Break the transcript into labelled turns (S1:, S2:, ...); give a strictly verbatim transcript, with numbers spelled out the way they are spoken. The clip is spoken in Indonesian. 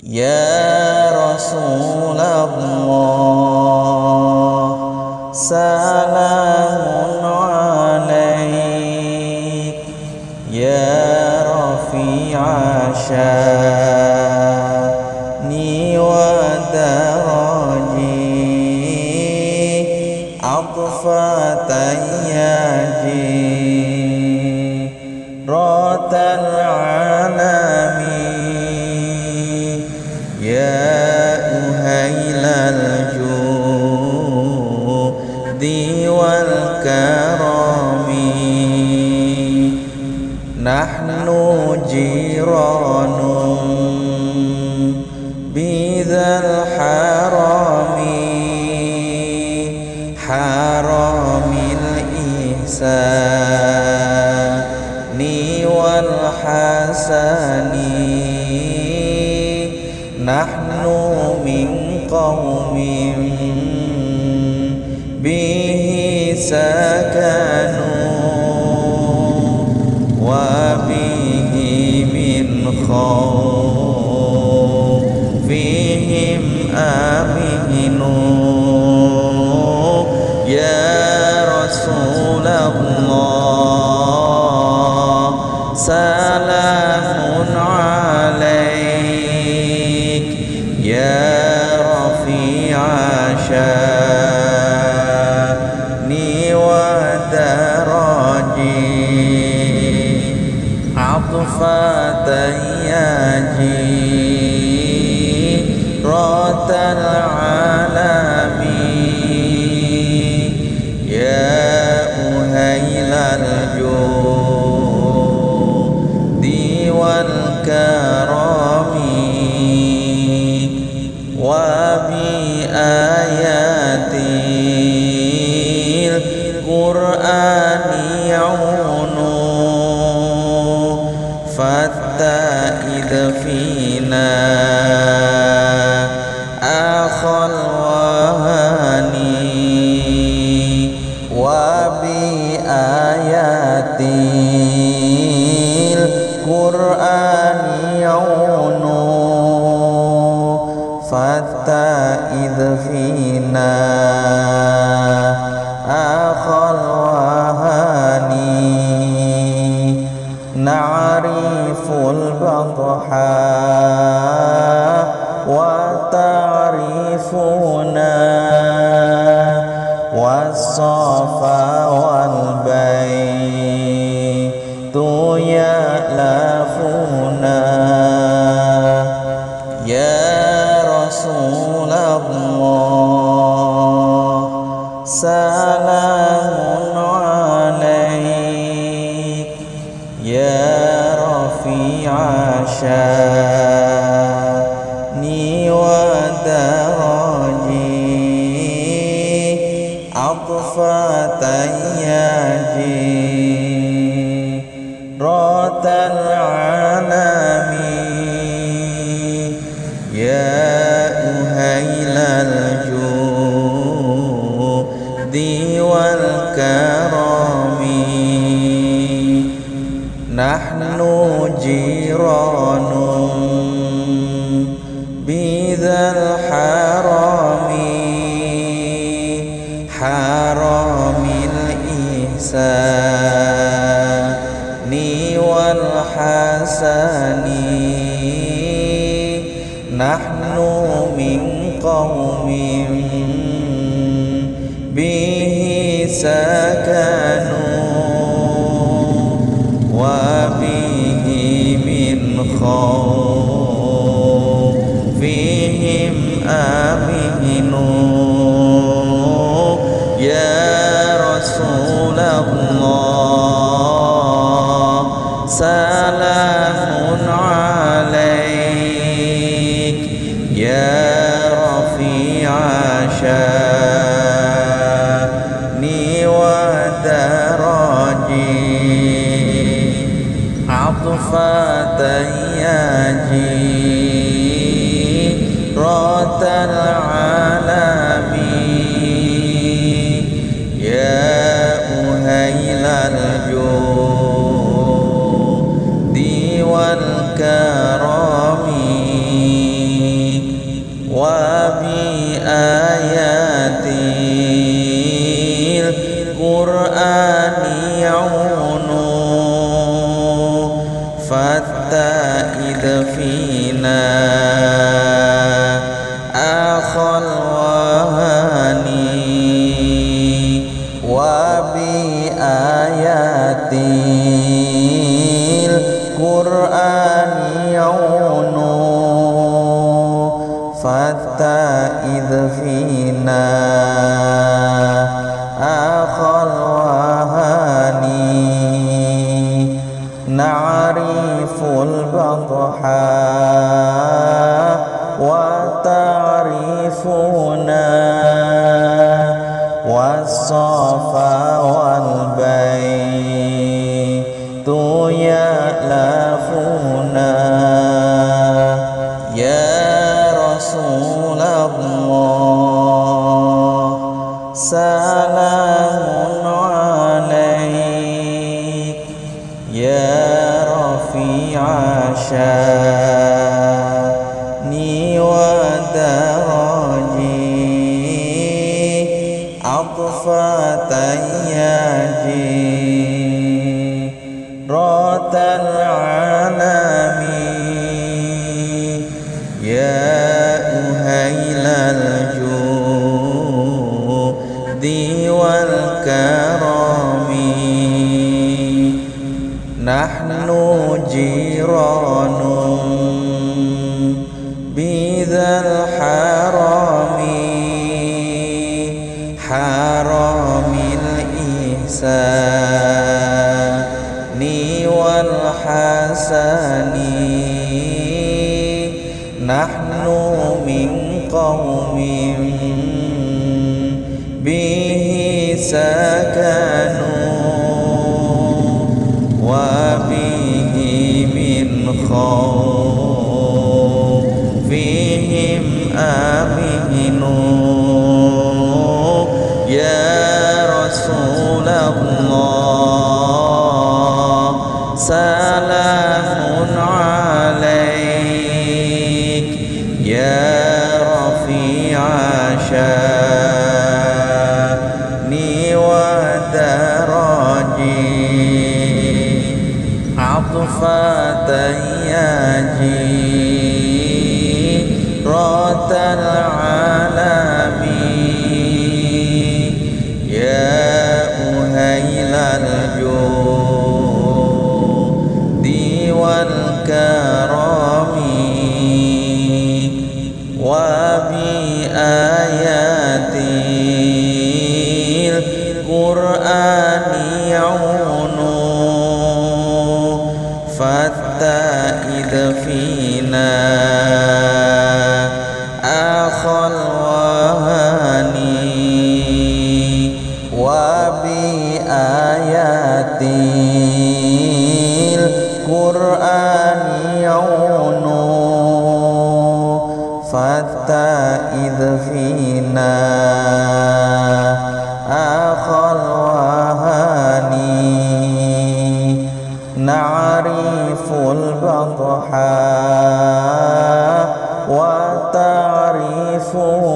S1: Ya Rasulullah, salamun alaik. Ya Rafi'a sya'ni wa daraji, atfa tayyaji, ratal alami. Ya uhailal judi wal karami, nahnu jiranun bidzal harami, haramil ihsani wal hasani. Nahnu min qawmin bihi sakanu, wa bihi min khawfihim aminu. Ya Rasulullah, salamun alaik. Ya Rafi'a sya'ni wa daraji, atfa tayyaji, ratal alami. Ya uhailal judi wal karami, wa bi ayatil qur'ani yaunu, fatta'id fina akhal wahani, wa bi ayatil qur'ani yaunu, fatta'id fina akhal wahani, na'riful batha wa ta'rifuna, was-safa wal baytu ya'lafuna. Ya Rasulullah, salamun alaik. Ya Rafi'a sya'ni wa daraji, atfa tayyaji, ratal alami. Ya uhailal judi wal karami, nahnu jiranun bidzal harami, haramil ihsani wal hasani. Nahnu min qawmin bihi sakanu, wa bihi min khawfihim aminu. Ya Rasulullah, salamun alaik. Ya Rafi'a sya'ni wa daraji, atfa tayyaji, ratal alami. Ya uhailal judi wal karami, فينا أخا الوهاني وبآيات القرآن يعونو فاتئذ فينا أخا الوهاني نعرف البطحاء وتعرفنا والصفا والبيت يألفنا يا رسول الله سلام عليك يا رفيع شاني ودرجي عطف تياجي رات العالمين يا أهيل الجود والكرم نحن جيران بذا الحرم حرم الإحسان والحسن نحن من قوم به سكنوا وبه من خوفهم آمنوا يا رسول الله سلام عليك يا رفيع شاني ودرجي عطف تياجي رات العالمين يا أهيل الجود والكرم وبآيات القرآن يعونو فاتئذ فينا أخا الوهاني وبآيات القرآن يعونو فاتئذ فينا أخا الوهاني نعرف البطحاء وتعرفنا